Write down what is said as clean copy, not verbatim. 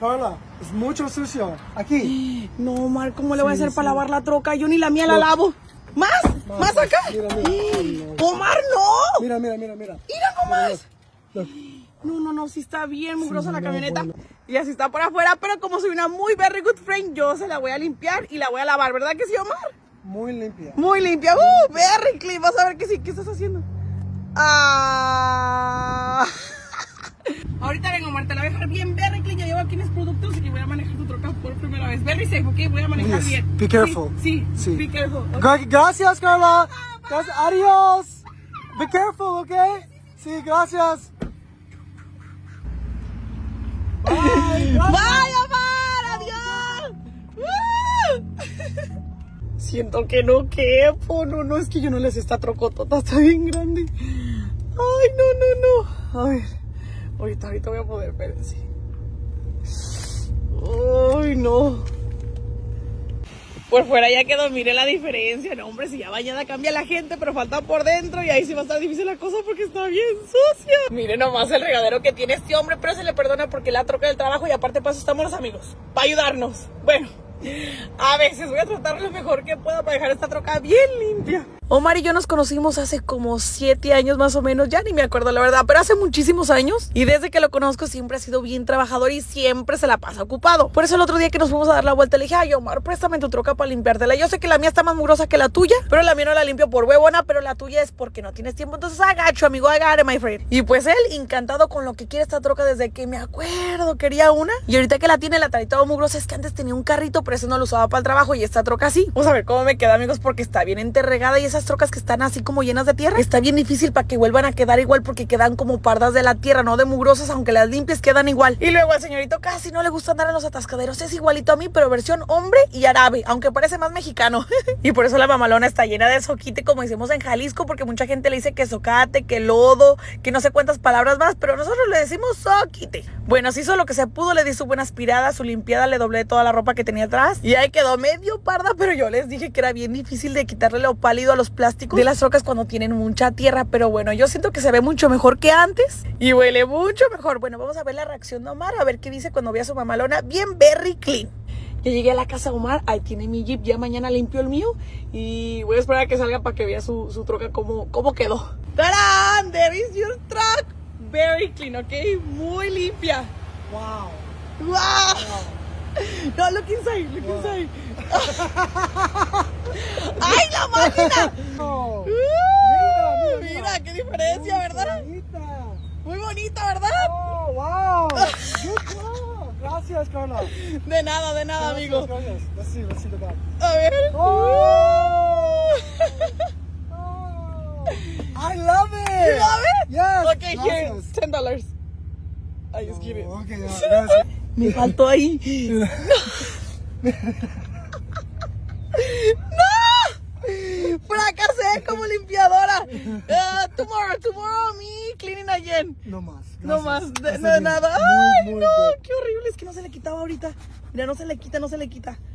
Carla, es mucho sucio. Aquí. No, Omar, ¿cómo le voy a hacer para lavar la troca? Yo ni la mía la lavo. ¿Más? ¿Más acá? Mira, mira. Omar, no. Mira. Mira nomás. Look. No, sí está bien mugrosa la camioneta. Bueno. Y así está por afuera, pero como soy una muy very good friend, yo se la voy a limpiar y la voy a lavar, ¿verdad que sí, Omar? Muy limpia. Muy limpia. Very clean. Vas a ver que sí. ¿Qué estás haciendo? Ahorita vengo, Omar, te la voy a dejar bien very clean. Ya llevo aquí mis productos y voy a manejar tu troca por primera vez. Very safe, ¿ok? Voy a manejar Yes. bien. Be careful. Sí. Be careful. Okay. Gracias, Carla. Gracias. Adiós. Be careful, ¿ok? Sí, gracias. Bye. ¡Bye, Omar! ¡Adiós! Siento que no quepo. No, es que yo no les esta trocotota. Está bien grande. Ay, no. A ver. Ahorita voy a poder ver, sí. Ay, no. Por fuera ya quedó, mire la diferencia. No, hombre, si ya bañada cambia la gente, pero falta por dentro y ahí sí va a estar difícil la cosa porque está bien sucia. Mire nomás el regadero que tiene este hombre, pero se le perdona porque la troca del trabajo y aparte para eso estamos los amigos, para ayudarnos. Bueno, a veces voy a tratar lo mejor que pueda para dejar esta troca bien limpia. Omar y yo nos conocimos hace como 7 años más o menos, ya ni me acuerdo la verdad, pero hace muchísimos años. Y desde que lo conozco siempre ha sido bien trabajador y siempre se la pasa ocupado. Por eso el otro día que nos fuimos a dar la vuelta le dije, ay Omar, préstame tu troca para limpiártela. Yo sé que la mía está más mugrosa que la tuya, pero la mía no la limpio por huevona, pero la tuya es porque no tienes tiempo. Entonces agacho, amigo, agarre, my friend. Y pues él, encantado con lo que quiere esta troca desde que me acuerdo, quería una. Y ahorita que la tiene, la trae toda mugrosa. Es que antes tenía un carrito, pero ese no lo usaba para el trabajo y esta troca sí. Vamos a ver cómo me queda, amigos, porque está bien enterregada y esas trocas que están así como llenas de tierra, está bien difícil para que vuelvan a quedar igual porque quedan como pardas de la tierra, no de mugrosas, aunque las limpies quedan igual. Y luego al señorito casi no le gusta andar en los atascaderos, es igualito a mí, pero versión hombre y árabe, aunque parece más mexicano. Y por eso la mamalona está llena de soquite, como decimos en Jalisco, porque mucha gente le dice que socate, que lodo, que no sé cuántas palabras más, pero nosotros le decimos soquite. Bueno, así hizo lo que se pudo, le di su buena aspirada, su limpiada, le doblé toda la ropa que tenía atrás y ahí quedó medio parda, pero yo les dije que era bien difícil de quitarle lo pálido a los plásticos de las trocas cuando tienen mucha tierra, pero bueno, yo siento que se ve mucho mejor que antes y huele mucho mejor. Bueno, vamos a ver la reacción de Omar, a ver qué dice cuando vea a su mamalona bien very clean. Ya llegué a la casa de Omar, ahí tiene mi Jeep, ya mañana limpio el mío y voy a esperar a que salga para que vea su troca cómo quedó. ¡Tarán! There is your truck, very clean, ¿ok? Muy limpia. Wow. No, look inside. ¡Ay, la máquina! Oh. Mira, qué diferencia, ¿verdad? Muy bonita, ¿verdad? Oh, wow. Good job. Gracias, Carla. De nada, amigo. Gracias. Let's see the back. A ver. Oh. I love it. You love it? Yes. Okay, gracias. here, $10. I just kidding. Okay, gracias. Me faltó ahí. ¡No! Fracasé como limpiadora. Tomorrow me cleaning again. No más. Gracias. No más, de Está bien. nada. Muy, Ay, muy no, good. qué horrible. Es que no se le quitaba ahorita. Mira, no se le quita.